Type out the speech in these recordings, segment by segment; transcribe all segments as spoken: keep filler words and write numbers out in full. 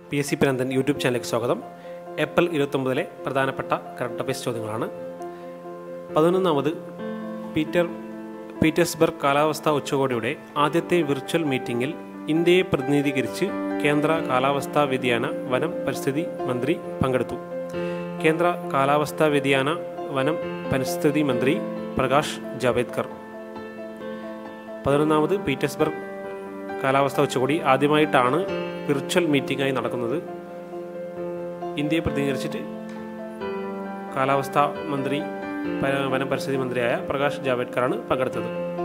P S C പിരന്തൻ YouTube ചാനലിലേക്ക് സ്വാഗതം. ഏപ്രിൽ ഇരുപത്തൊമ്പതിലെ പ്രധാനപ്പെട്ട കറണ്ട് അഫയേഴ്സ് ചോദ്യങ്ങളാണ്. പതിനൊന്നാമത് പീറ്റർ പീറ്റേഴ്സ്ബർഗ് കാലാവസ്ഥാ ഉച്ചകോടിയുടെ ആദ്യത്തെ വിർച്വൽ മീറ്റിംഗിൽ ഇന്ത്യയെ പ്രതിനിധീകരിച്ച് കേന്ദ്ര കാലാവസ്ഥാ വ്യതിയാന വനം പരിസ്ഥിതി മന്ത്രി പങ്കെടുത്തു. കേന്ദ്ര കാലാവസ്ഥാ വ്യതിയാന വനം പരിസ്ഥിതി മന്ത്രി പ്രകാശ് ജാവ്ദേക്കർ. പതിനൊന്നാമത് പീറ്റേഴ്സ്ബർഗ് കാലാവസ്ഥാ ഉച്ചകോടി ആദ്യമായിട്ടാണ് വിർച്വൽ മീറ്റിംഗായി നടക്കുന്നത്. ഇന്ത്യയെ പ്രതിനിധീകരിച്ചിട്ട് കാലാവസ്ഥാ മന്ത്രി വനം പരിസ്ഥിതി മന്ത്രിയായ പ്രകാശ് ജാവ്ദേക്കറാണ് പങ്കെടുത്തത്.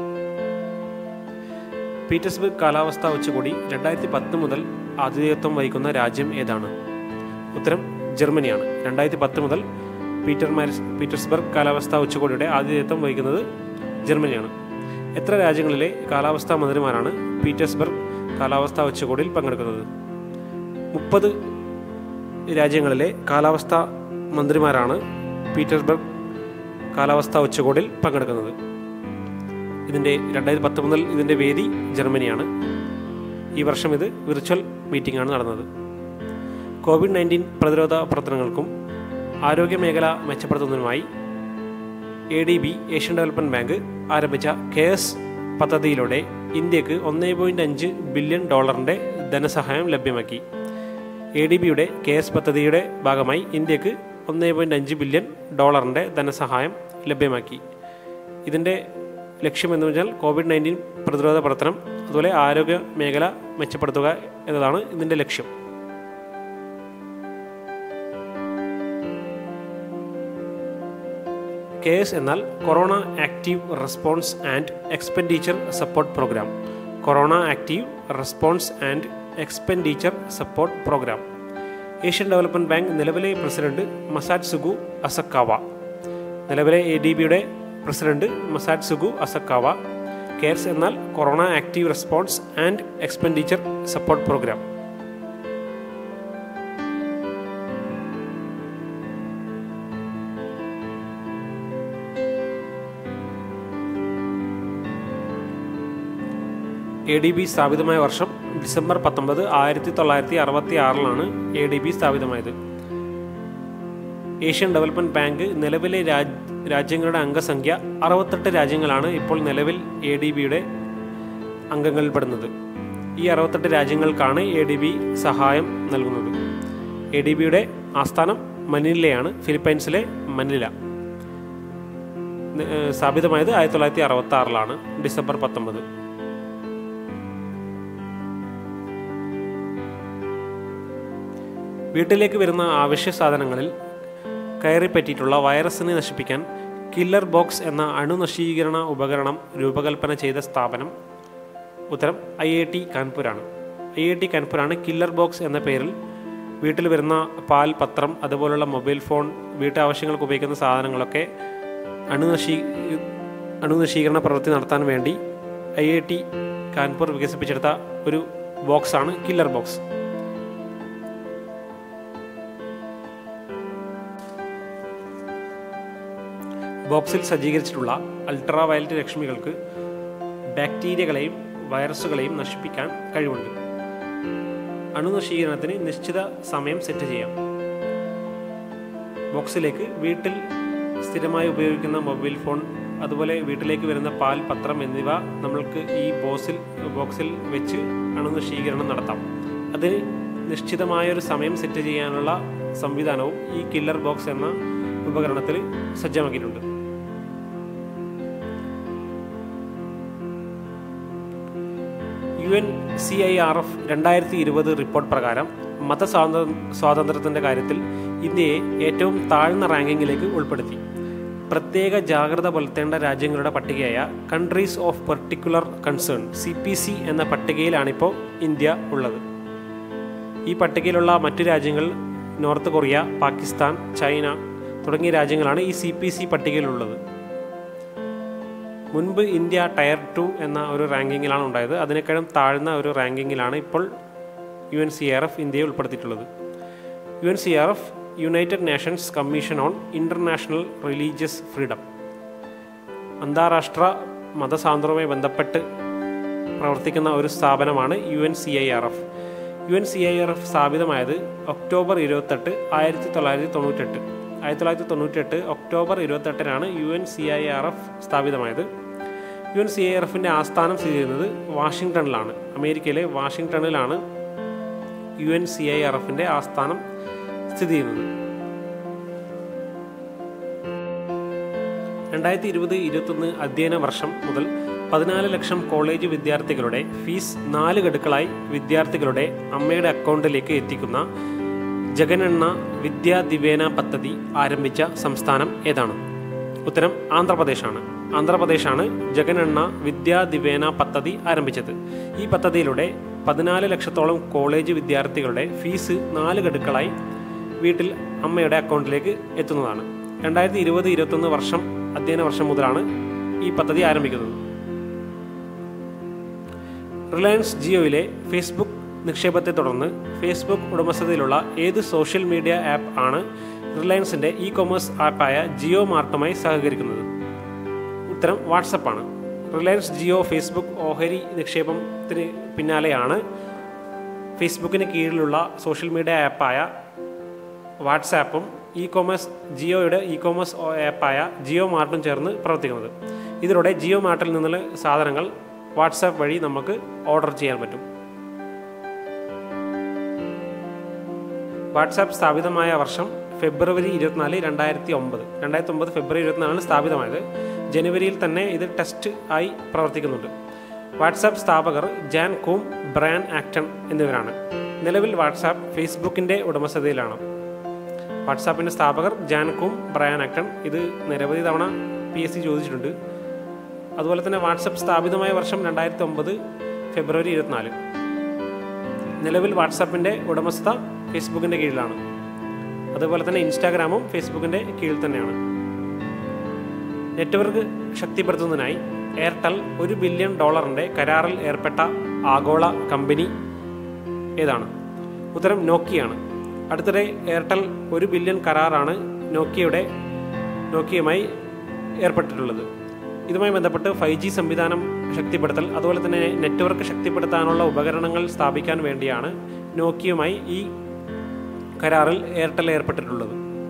പീറ്റേഴ്സ്ബർഗ് കാലാവസ്ഥാ ഉച്ചകോടി രണ്ടായിരത്തി പത്ത് മുതൽ ആതിഥേയത്വം വഹിക്കുന്ന രാജ്യം ഏതാണ്? ഉത്തരം ജർമ്മനിയാണ്. രണ്ടായിരത്തി പത്ത് മുതൽ പീറ്റർ പീറ്റേഴ്സ്ബർഗ് കാലാവസ്ഥാ ഉച്ചകോടിയുടെ ആതിഥേയത്വം വഹിക്കുന്നത് ജർമ്മനിയാണ്. എത്ര രാജ്യങ്ങളിലെ കാലാവസ്ഥാ മന്ത്രിമാരാണ് പീറ്റേഴ്സ്ബർഗ് കാലാവസ്ഥാ ഉച്ചകോടിയിൽ പങ്കെടുക്കുന്നത്? മുപ്പത് രാജ്യങ്ങളിലെ കാലാവസ്ഥാ മന്ത്രിമാരാണ് പീറ്റേഴ്സ്ബർഗ് കാലാവസ്ഥാ ഉച്ചകോടിയിൽ പങ്കെടുക്കുന്നത്. ഇതിൻ്റെ രണ്ടായിരത്തി പത്ത് മുതൽ ഇതിൻ്റെ വേദി ജർമ്മനിയാണ്. ഈ വർഷം ഇത് വിർച്വൽ മീറ്റിംഗാണ് നടന്നത്. കോവിഡ് നയൻറ്റീൻ പ്രതിരോധ പ്രവർത്തനങ്ങൾക്കും ആരോഗ്യ മേഖല മെച്ചപ്പെടുത്തുന്നതിനുമായി A D B Asian development bank ആരംഭിച്ച കെയർസ് പദ്ധതിയിലൂടെ ഇന്ത്യക്ക് ഒന്ന് പോയിൻറ്റ് അഞ്ച് ബില്യൺ ഡോളറിൻ്റെ ധനസഹായം ലഭ്യമാക്കി. എ ഡി ബിയുടെ കെയർസ് പദ്ധതിയുടെ ഭാഗമായി ഇന്ത്യക്ക് ഒന്ന് പോയിൻറ്റ് അഞ്ച് ബില്യൺ ഡോളറിൻ്റെ ധനസഹായം ലഭ്യമാക്കി. ഇതിൻ്റെ ലക്ഷ്യം എന്ന് വെച്ചാൽ കോവിഡ് നയൻറ്റീൻ പ്രതിരോധ പ്രവർത്തനം അതുപോലെ ആരോഗ്യ മേഖല മെച്ചപ്പെടുത്തുക എന്നതാണ് ഇതിൻ്റെ ലക്ഷ്യം. കെയർസ് എന്നാൽ corona active response and expenditure support programme. Corona active response and expenditure support programme. Asian development bank നിലവിലെ പ്രസിഡന്റ് മസാറ്റ്സുഗു അസക്കാവ. നിലവിലെ എ ഡി ബിയുടെ പ്രസിഡന്റ് മസാറ്റ്സുഗു അസക്കാവ. കെയർസ് എന്നാൽ corona active response and expenditure support programme. A D B സ്ഥാപിതമായ വർഷം December പത്തൊമ്പത് ആയിരത്തി തൊള്ളായിരത്തി അറുപത്തി ആറിലാണ് എ ഡി ബി സ്ഥാപിതമായത്. ഏഷ്യൻ ഡെവലപ്മെൻറ്റ് ബാങ്ക് നിലവിലെ രാജ്യങ്ങളുടെ അംഗസംഖ്യ അറുപത്തെട്ട് രാജ്യങ്ങളാണ് ഇപ്പോൾ നിലവിൽ എ ഡി ബിയുടെ അംഗങ്ങളിൽപ്പെടുന്നത്. ഈ അറുപത്തെട്ട് രാജ്യങ്ങൾക്കാണ് എ ഡി ബി സഹായം നൽകുന്നത്. എ ഡി ബിയുടെ ആസ്ഥാനം മനിലയാണ്, ഫിലിപ്പൈൻസിലെ മനില. സ്ഥാപിതമായത് ആയിരത്തി തൊള്ളായിരത്തി അറുപത്തി ആറിലാണ് ഡിസംബർ പത്തൊമ്പത്. വീട്ടിലേക്ക് വരുന്ന ആവശ്യ സാധനങ്ങളിൽ കയറിപ്പറ്റിയിട്ടുള്ള വൈറസിനെ നശിപ്പിക്കാൻ കില്ലർ ബോക്സ് എന്ന അണുനശീകരണ ഉപകരണം രൂപകൽപ്പന ചെയ്ത സ്ഥാപനം? ഉത്തരം ഐ ഐ ടി കാൺപൂരാണ്. ഐ ഐ ടി കാൺപൂരാണ് കില്ലർ ബോക്സ് എന്ന പേരിൽ വീട്ടിൽ വരുന്ന പാൽ, പത്രം, അതുപോലുള്ള മൊബൈൽ ഫോൺ, വീട്ടാവശ്യങ്ങൾക്ക് ഉപയോഗിക്കുന്ന സാധനങ്ങളൊക്കെ അണുനശീ അണുനശീകരണ പ്രവൃത്തി നടത്താൻ വേണ്ടി ഐ ഐ ടി കാൺപൂർ വികസിപ്പിച്ചെടുത്ത ഒരു ബോക്സാണ് കില്ലർ ബോക്സ്. ബോക്സിൽ സജ്ജീകരിച്ചിട്ടുള്ള അൾട്രാ വയലറ്റ് രശ്മികൾക്ക് ബാക്ടീരിയകളെയും വൈറസുകളെയും നശിപ്പിക്കാൻ കഴിവുണ്ട്. അണുനശീകരണത്തിന് നിശ്ചിത സമയം സെറ്റ് ചെയ്യാം. ബോക്സിലേക്ക് വീട്ടിൽ സ്ഥിരമായി ഉപയോഗിക്കുന്ന മൊബൈൽ ഫോൺ, അതുപോലെ വീട്ടിലേക്ക് വരുന്ന പാൽ, പത്രം എന്നിവ നമ്മൾക്ക് ഈ ബോക്സിൽ ബോക്സിൽ വെച്ച് അണുനശീകരണം നടത്താം. അതിന് നിശ്ചിതമായൊരു സമയം സെറ്റ് ചെയ്യാനുള്ള സംവിധാനവും ഈ കില്ലർ ബോക്സ് എന്ന ഉപകരണത്തിൽ സജ്ജമാക്കിയിട്ടുണ്ട്. U N C I R F രണ്ടായിരത്തി ഇരുപത് റിപ്പോർട്ട് പ്രകാരം മത സ്വാതന്ത്ര്യത്തിൻ്റെ കാര്യത്തിൽ ഇന്ത്യയെ ഏറ്റവും താഴ്ന്ന റാങ്കിങ്ങിലേക്ക് ഉൾപ്പെടുത്തി. പ്രത്യേക ജാഗ്രത പുലർത്തേണ്ട രാജ്യങ്ങളുടെ പട്ടികയായ countries of particular concern C P C എന്ന പട്ടികയിലാണിപ്പോൾ ഇന്ത്യ ഉള്ളത്. ഈ പട്ടികയിലുള്ള മറ്റു രാജ്യങ്ങൾ നോർത്ത് കൊറിയ, പാകിസ്ഥാൻ, ചൈന തുടങ്ങിയ രാജ്യങ്ങളാണ് ഈ സി പി സി പട്ടികയിലുള്ളത്. മുൻപ് ഇന്ത്യ ടയർ ടു എന്ന ഒരു റാങ്കിങ്ങിലാണ് ഉണ്ടായത്. അതിനേക്കാളും താഴ്ന്ന ഒരു റാങ്കിങ്ങിലാണ് ഇപ്പോൾ U N C R F ഇന്ത്യയെ ഉൾപ്പെടുത്തിയിട്ടുള്ളത്. U N C R F United Nations commission on international religious freedom, അന്താരാഷ്ട്ര മതസ്വാതന്ത്ര്യവുമായി ബന്ധപ്പെട്ട് പ്രവർത്തിക്കുന്ന ഒരു സ്ഥാപനമാണ് U N C I R F. U N C I R F സ്ഥാപിതമായത് ഒക്ടോബർ ഇരുപത്തെട്ട് ആയിരത്തി തൊള്ളായിരത്തി തൊണ്ണൂറ്റെട്ട് ആയിരത്തി തൊള്ളായിരത്തി തൊണ്ണൂറ്റെട്ട് ഒക്ടോബർ ഇരുപത്തെട്ടിനാണ് U N C I R F സ്ഥാപിതമായത്. U N C I R എഫിൻ്റെ ആസ്ഥാനം സ്ഥിതി ചെയ്യുന്നത് വാഷിങ്ടണിലാണ്. അമേരിക്കയിലെ വാഷിങ്ടണിലാണ് U N C I R എഫിൻ്റെ ആസ്ഥാനം സ്ഥിതി ചെയ്യുന്നത്. രണ്ടായിരത്തി ഇരുപത് ഇരുപത്തൊന്ന് അധ്യയന വർഷം മുതൽ പതിനാല് ലക്ഷം കോളേജ് വിദ്യാർത്ഥികളുടെ ഫീസ് നാല് ഗഡുക്കളായി വിദ്യാർത്ഥികളുടെ അമ്മയുടെ അക്കൗണ്ടിലേക്ക് എത്തിക്കുന്ന ജഗനണ്ണ വിദ്യാ ദിവ്യേന പദ്ധതി ആരംഭിച്ച സംസ്ഥാനം ഏതാണ്? ഉത്തരം ആന്ധ്രാപ്രദേശാണ്. ആന്ധ്രാപ്രദേശാണ് ജഗനണ്ണ വിദ്യാ ദിവ്യേന പദ്ധതി ആരംഭിച്ചത്. ഈ പദ്ധതിയിലൂടെ പതിനാല് ലക്ഷത്തോളം കോളേജ് വിദ്യാർത്ഥികളുടെ ഫീസ് നാല് ഗഡുക്കളായി വീട്ടിൽ അമ്മയുടെ അക്കൗണ്ടിലേക്ക് എത്തുന്നതാണ്. രണ്ടായിരത്തി ഇരുപത് ഇരുപത്തൊന്ന് വർഷം അധ്യയന വർഷം മുതലാണ് ഈ പദ്ധതി ആരംഭിക്കുന്നത്. റിലയൻസ് ജിയോയിലെ ഫേസ്ബുക്ക് നിക്ഷേപത്തെ തുടർന്ന് ഫേസ്ബുക്ക് ഉടമസ്ഥതയിലുള്ള ഏത് സോഷ്യൽ മീഡിയ ആപ്പ് ആണ് റിലയൻസിൻ്റെ ഇ കൊമേഴ്സ് ആപ്പായ ജിയോ മാർട്ടുമായി സഹകരിക്കുന്നത്? ഉത്തരം വാട്സപ്പാണ്. റിലയൻസ് ജിയോ ഫേസ്ബുക്ക് ഓഹരി നിക്ഷേപത്തിന് പിന്നാലെയാണ് ഫേസ്ബുക്കിന് കീഴിലുള്ള സോഷ്യൽ മീഡിയ ആപ്പായ വാട്സാപ്പും ഇ കൊമേഴ്സ് ജിയോയുടെ ഇ കൊമേഴ്സ് ആപ്പായ ജിയോ മാർട്ടും ചേർന്ന് പ്രവർത്തിക്കുന്നത്. ഇതിലൂടെ ജിയോ മാർട്ടിൽ നിന്നുള്ള സാധനങ്ങൾ വാട്സാപ്പ് വഴി നമുക്ക് ഓർഡർ ചെയ്യാൻ പറ്റും. വാട്സാപ്പ് സ്ഥാപിതമായ വർഷം ഫെബ്രുവരി ഇരുപത്തിനാല് രണ്ടായിരത്തി ഒമ്പത് രണ്ടായിരത്തി ഒമ്പത് ഫെബ്രുവരി ഇരുപത്തിനാലാണ് സ്ഥാപിതമായത്. ജനുവരിയിൽ തന്നെ ഇത് ടെസ്റ്റ് ആയി പ്രവർത്തിക്കുന്നുണ്ട്. വാട്സാപ്പ് സ്ഥാപകർ ജാൻ കൂം, ബ്രയാൻ ആക്ടൺ എന്നിവരാണ്. നിലവിൽ വാട്സാപ്പ് ഫേസ്ബുക്കിൻ്റെ ഉടമസ്ഥതയിലാണ്. വാട്സാപ്പിൻ്റെ സ്ഥാപകർ ജാൻ കൂം, ബ്രയാൻ ആക്ടൺ. ഇത് നിരവധി തവണ പി എസ് സി ചോദിച്ചിട്ടുണ്ട്. അതുപോലെ തന്നെ വാട്സാപ്പ് സ്ഥാപിതമായ വർഷം രണ്ടായിരത്തി ഒമ്പത് ഫെബ്രുവരി ഇരുപത്തിനാല്. നിലവിൽ വാട്സാപ്പിൻ്റെ ഉടമസ്ഥത ഫേസ്ബുക്കിൻ്റെ കീഴിലാണ്. അതുപോലെ തന്നെ ഇൻസ്റ്റാഗ്രാമും ഫേസ്ബുക്കിൻ്റെ കീഴിൽ തന്നെയാണ്. നെറ്റ്വർക്ക് ശക്തിപ്പെടുത്തുന്നതിനായി എയർടെൽ ഒരു ബില്യൺ ഡോളറിൻ്റെ കരാറിൽ ഏർപ്പെട്ട ആഗോള കമ്പനി ഏതാണ്? ഉത്തരം നോക്കിയാണ്. അടുത്തിടെ എയർടെൽ ഒരു ബില്യൺ കരാറാണ് നോക്കിയയുടെ നോക്കിയുമായി ഏർപ്പെട്ടിട്ടുള്ളത്. ഇതുമായി ബന്ധപ്പെട്ട് ഫൈവ് ജി സംവിധാനം ശക്തിപ്പെടുത്തൽ, അതുപോലെ തന്നെ നെറ്റ്വർക്ക് ശക്തിപ്പെടുത്താനുള്ള ഉപകരണങ്ങൾ സ്ഥാപിക്കാൻ വേണ്ടിയാണ് നോക്കിയുമായി ഈ കരാറിൽ എയർടെൽ ഏർപ്പെട്ടിട്ടുള്ളത്.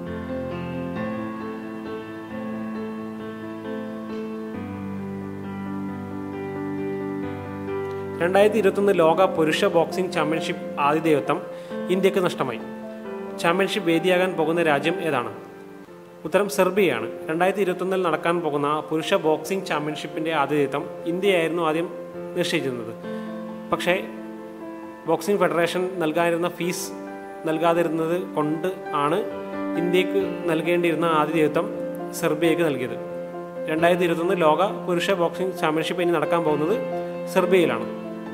രണ്ടായിരത്തി ഇരുപത്തൊന്ന് ലോക പുരുഷ ബോക്സിംഗ് ചാമ്പ്യൻഷിപ്പ് ആതിഥേയത്വം ഇന്ത്യക്ക് നഷ്ടമായി. ചാമ്പ്യൻഷിപ്പ് വേദിയാകാൻ പോകുന്ന രാജ്യം ഏതാണ്? ഉത്തരം സെർബിയയാണ്. രണ്ടായിരത്തി ഇരുപത്തൊന്നിൽ നടക്കാൻ പോകുന്ന പുരുഷ ബോക്സിംഗ് ചാമ്പ്യൻഷിപ്പിൻ്റെ ആതിഥേയത്വം ഇന്ത്യയായിരുന്നു ആദ്യം നിശ്ചയിച്ചിരുന്നത്. പക്ഷേ ബോക്സിംഗ് ഫെഡറേഷൻ നൽകാനിരുന്ന ഫീസ് നൽകാതിരുന്നത് കൊണ്ട് ആണ് ഇന്ത്യക്ക് നൽകേണ്ടിയിരുന്ന ആതിഥേയത്വം സെർബിയയ്ക്ക് നൽകിയത്. രണ്ടായിരത്തി ഇരുപത്തൊന്ന് ലോക പുരുഷ ബോക്സിംഗ് ചാമ്പ്യൻഷിപ്പ് ഇനി നടക്കാൻ പോകുന്നത് സെർബിയയിലാണ്.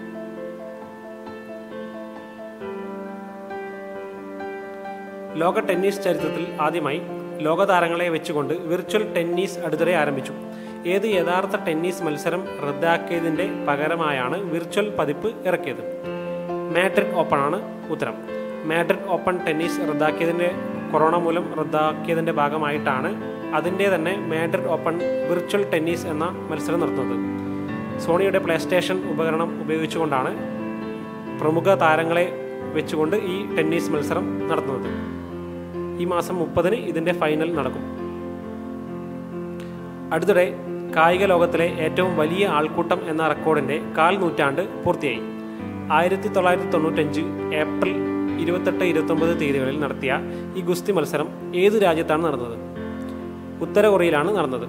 ലോക ടെന്നീസ് ചരിത്രത്തിൽ ആദ്യമായി ലോകതാരങ്ങളെ വെച്ചുകൊണ്ട് വിർച്വൽ ടെന്നീസ് അടുത്തിടെ ആരംഭിച്ചു. ഏത് യഥാർത്ഥ ടെന്നീസ് മത്സരം റദ്ദാക്കിയതിൻ്റെ പകരമായാണ് വിർച്വൽ പതിപ്പ് ഇറക്കിയത്? മാഡ്രിഡ് ഓപ്പണാണ് ഉത്തരം. മാഡ്രിഡ് ഓപ്പൺ ടെന്നീസ് റദ്ദാക്കിയതിൻ്റെ കൊറോണ മൂലം റദ്ദാക്കിയതിൻ്റെ ഭാഗമായിട്ടാണ് അതിൻ്റെ തന്നെ മാഡ്രിഡ് ഓപ്പൺ വിർച്വൽ ടെന്നീസ് എന്ന മത്സരം നടത്തുന്നത്. സോണിയുടെ പ്ലേ സ്റ്റേഷൻ ഉപകരണം ഉപയോഗിച്ചുകൊണ്ടാണ് പ്രമുഖ താരങ്ങളെ വെച്ചുകൊണ്ട് ഈ ടെന്നീസ് മത്സരം നടത്തുന്നത്. ഈ മാസം മുപ്പതിന് ഇതിൻ്റെ ഫൈനൽ നടക്കും. അടുത്തിടെ കായിക ലോകത്തിലെ ഏറ്റവും വലിയ ആൾക്കൂട്ടം എന്ന റെക്കോർഡിൻ്റെ കാൽ നൂറ്റാണ്ട് പൂർത്തിയായി. ആയിരത്തി തൊള്ളായിരത്തി തൊണ്ണൂറ്റഞ്ച് ഏപ്രിൽ ഇരുപത്തെട്ട് ഇരുപത്തൊമ്പത് തീയതികളിൽ നടത്തിയ ഈ ഗുസ്തി മത്സരം ഏത് രാജ്യത്താണ് നടന്നത്? ഉത്തര കൊറിയയിലാണ് നടന്നത്.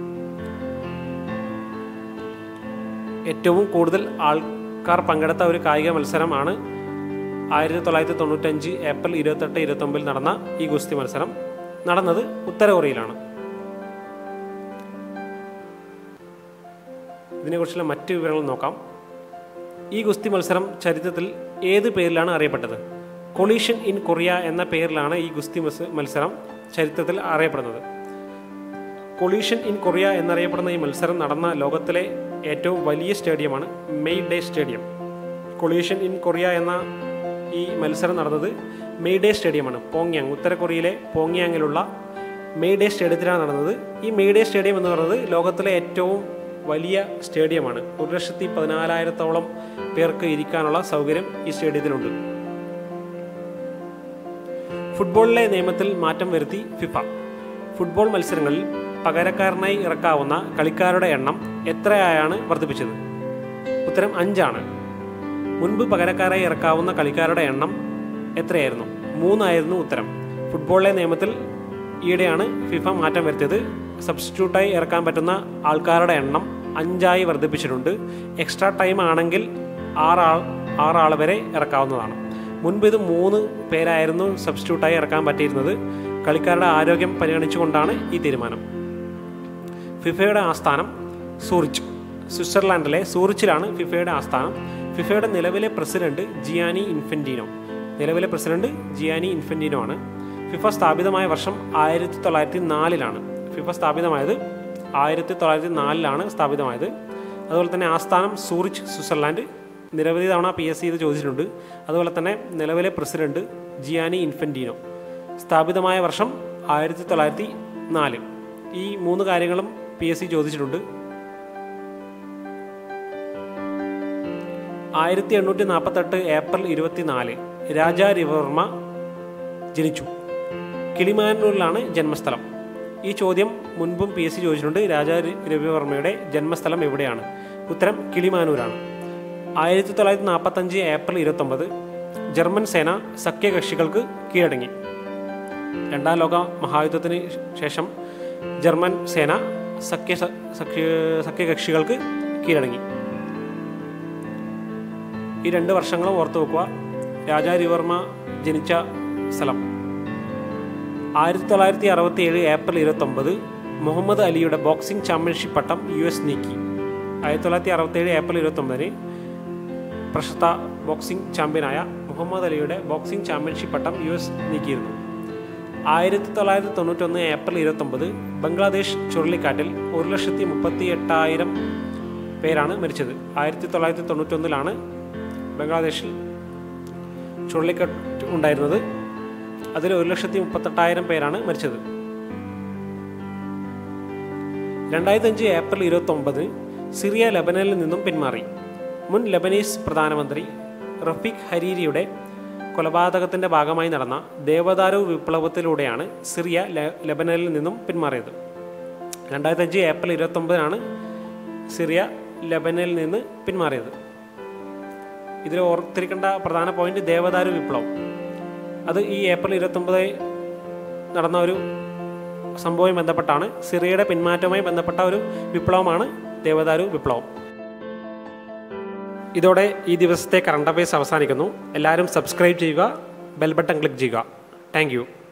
ഏറ്റവും കൂടുതൽ ആൾക്കാർ പങ്കെടുത്ത ഒരു കായിക മത്സരമാണ് ആയിരത്തി തൊള്ളായിരത്തി തൊണ്ണൂറ്റഞ്ച് ഏപ്രിൽ ഇരുപത്തെട്ട് ഇരുപത്തൊമ്പതിൽ നടന്ന ഈ ഗുസ്തി മത്സരം നടന്നത് ഉത്തര കൊറിയയിലാണ്. ഇതിനെക്കുറിച്ചുള്ള മറ്റ് വിവരങ്ങൾ നോക്കാം. ഈ ഗുസ്തി മത്സരം ചരിത്രത്തിൽ ഏത് പേരിലാണ് അറിയപ്പെട്ടത്? കൊളീഷൻ ഇൻ കൊറിയ എന്ന പേരിലാണ് ഈ ഗുസ്തി മത്സരം ചരിത്രത്തിൽ അറിയപ്പെടുന്നത്. കൊളീഷൻ ഇൻ കൊറിയ എന്നറിയപ്പെടുന്ന ഈ മത്സരം നടന്ന ലോകത്തിലെ ഏറ്റവും വലിയ സ്റ്റേഡിയമാണ് May Day stadium. Collision in Korea എന്ന ഈ മത്സരം നടന്നത് മെയ്ഡേ സ്റ്റേഡിയമാണ്. പോങ്യാങ്, ഉത്തര കൊറിയയിലെ പോങ്യാങ്ങിലുള്ള മെയ്ഡേ സ്റ്റേഡിയത്തിലാണ് നടന്നത്. ഈ മെയ്ഡേ സ്റ്റേഡിയം എന്ന് പറയുന്നത് ലോകത്തിലെ ഏറ്റവും വലിയ സ്റ്റേഡിയമാണ്. ഒരു ലക്ഷത്തി പതിനാലായിരത്തോളം പേർക്ക് ഇരിക്കാനുള്ള സൗകര്യം ഈ സ്റ്റേഡിയത്തിലുണ്ട്. ഫുട്ബോളിലെ നിയമത്തിൽ മാറ്റം വരുത്തി ഫിഫ. ഫുട്ബോൾ മത്സരങ്ങളിൽ പകരക്കാരനായി ഇറക്കാവുന്ന കളിക്കാരുടെ എണ്ണം എത്രയായാണ് വർദ്ധിപ്പിച്ചത്? ഉത്തരം അഞ്ചാണ്. മുൻപ് പകരക്കാരായി ഇറക്കാവുന്ന കളിക്കാരുടെ എണ്ണം എത്രയായിരുന്നു? മൂന്നായിരുന്നു ഉത്തരം. ഫുട്ബോളിലെ നിയമത്തിൽ ഈയിടെയാണ് ഫിഫ മാറ്റം വരുത്തിയത്. സബ്സ്റ്റിറ്റ്യൂട്ടായി ഇറക്കാൻ പറ്റുന്ന ആൾക്കാരുടെ എണ്ണം അഞ്ചായി വർദ്ധിപ്പിച്ചിട്ടുണ്ട്. എക്സ്ട്രാ ടൈം ആണെങ്കിൽ ആറാൾ ആറാൾ വരെ ഇറക്കാവുന്നതാണ്. മുൻപ് ഇത് മൂന്ന് പേരായിരുന്നു സബ്സ്റ്റിറ്റ്യൂട്ടായി ഇറക്കാൻ പറ്റിയിരുന്നത്. കളിക്കാരുടെ ആരോഗ്യം പരിഗണിച്ചുകൊണ്ടാണ് ഈ തീരുമാനം. ഫിഫയുടെ ആസ്ഥാനം സൂറിച്ച്, സ്വിറ്റ്സർലാൻഡിലെ സൂറിച്ചിലാണ് ഫിഫയുടെ ആസ്ഥാനം. ഫിഫയുടെ നിലവിലെ പ്രസിഡന്റ് ജിയാനി ഇൻഫന്റീനോ നിലവിലെ പ്രസിഡന്റ് ജിയാനി ഇൻഫന്റീനോ ആണ്. ഫിഫ സ്ഥാപിതമായ വർഷം ആയിരത്തി തൊള്ളായിരത്തി നാലിലാണ്. ഫിഫ സ്ഥാപിതമായത് ആയിരത്തി തൊള്ളായിരത്തി നാലിലാണ് സ്ഥാപിതമായത്. അതുപോലെ തന്നെ ആസ്ഥാനം സൂറിച്ച്, സ്വിറ്റ്സർലാൻഡ്. നിരവധി തവണ പി എസ് സി ഇത് ചോദിച്ചിട്ടുണ്ട്. അതുപോലെ തന്നെ നിലവിലെ പ്രസിഡന്റ് ജിയാനി ഇൻഫന്റീനോ. സ്ഥാപിതമായ വർഷം ആയിരത്തി തൊള്ളായിരത്തി നാല്. ഈ മൂന്ന് കാര്യങ്ങളും പി എസ് സി ചോദിച്ചിട്ടുണ്ട്. ആയിരത്തി എണ്ണൂറ്റി നാൽപ്പത്തെട്ട് ഏപ്രിൽ ഇരുപത്തിനാല് രാജാ രവിവർമ്മ ജനിച്ചു. കിളിമാനൂരിലാണ് ജന്മസ്ഥലം. ഈ ചോദ്യം മുൻപും പി എസ് സി ചോദിച്ചിട്ടുണ്ട്. രാജാ രവിവർമ്മയുടെ ജന്മസ്ഥലം എവിടെയാണ്? ഉത്തരം കിളിമാനൂരാണ്. ആയിരത്തി തൊള്ളായിരത്തി നാൽപ്പത്തഞ്ച് ഏപ്രിൽ ഇരുപത്തൊമ്പത് ജർമ്മൻ സേന സഖ്യകക്ഷികൾക്ക് കീഴടങ്ങി. രണ്ടാം ലോക മഹായുദ്ധത്തിന് ശേഷം ജർമ്മൻ സേന സഖ്യ സഖ്യ സഖ്യകക്ഷികൾക്ക് കീഴടങ്ങി. ഈ രണ്ട് വർഷങ്ങളും ഓർത്തു വെക്കുക. രാജാ രവിവർമ്മ ജനിച്ച സ്ഥലം. ആയിരത്തി തൊള്ളായിരത്തി അറുപത്തി ഏഴ് ഏപ്രിൽ ഇരുപത്തൊമ്പത് മുഹമ്മദ് അലിയുടെ ബോക്സിംഗ് ചാമ്പ്യൻഷിപ്പ് പട്ടം യു എസ് നീക്കി. ആയിരത്തി തൊള്ളായിരത്തി അറുപത്തി ഏഴ് ഏപ്രിൽ ഇരുപത്തൊമ്പതിന് പ്രശസ്ത ബോക്സിംഗ് ചാമ്പ്യനായ മുഹമ്മദ് അലിയുടെ ബോക്സിംഗ് ചാമ്പ്യൻഷിപ്പ് പട്ടം യു എസ് നീക്കിയിരുന്നു. ആയിരത്തി തൊള്ളായിരത്തി തൊണ്ണൂറ്റൊന്ന് ഏപ്രിൽ ഇരുപത്തൊമ്പത് ബംഗ്ലാദേശ് ചുഴലിക്കാറ്റിൽ ഒരു ലക്ഷത്തി മുപ്പത്തി എട്ടായിരം പേരാണ് മരിച്ചത്. ആയിരത്തി തൊള്ളായിരത്തി തൊണ്ണൂറ്റൊന്നിലാണ് ബംഗ്ലാദേശിൽ ചുഴലിക്കാറ്റ് ഉണ്ടായിരുന്നത്. അതിൽ ഒരു ലക്ഷത്തി മുപ്പത്തെട്ടായിരം പേരാണ് മരിച്ചത്. രണ്ടായിരത്തി അഞ്ച് ഏപ്രിൽ ഇരുപത്തി ഒമ്പതിന് സിറിയ ലബനനിൽ നിന്നും പിന്മാറി. മുൻ ലബനീസ് പ്രധാനമന്ത്രി റഫീഖ് ഹരീരിയുടെ കൊലപാതകത്തിന്റെ ഭാഗമായി നടന്ന ദേവദാരു വിപ്ലവത്തിലൂടെയാണ് സിറിയ ലബനനിൽ നിന്നും പിന്മാറിയത്. രണ്ടായിരത്തി അഞ്ച് ഏപ്രിൽ ഇരുപത്തി ഒമ്പതിനാണ് സിറിയ ലബനനിൽ നിന്ന് പിന്മാറിയത്. ഇതിൽ ഓർത്തിരിക്കേണ്ട പ്രധാന പോയിന്റ് ദേവദാരു വിപ്ലവം. അത് ഈ ഏപ്രിൽ ഇരുപത്തി ഒമ്പത് നടന്ന ഒരു സംഭവവുമായി ബന്ധപ്പെട്ടാണ്. സിറിയയുടെ പിന്മാറ്റവുമായി ബന്ധപ്പെട്ട ഒരു വിപ്ലവമാണ് ദേവദാരു വിപ്ലവം. ഇതോടെ ഈ ദിവസത്തെ കറണ്ട് അഫയേഴ്സ് അവസാനിക്കുന്നു. എല്ലാവരും സബ്സ്ക്രൈബ് ചെയ്യുക, ബെൽ ബട്ടൺ ക്ലിക്ക് ചെയ്യുക. Thank U.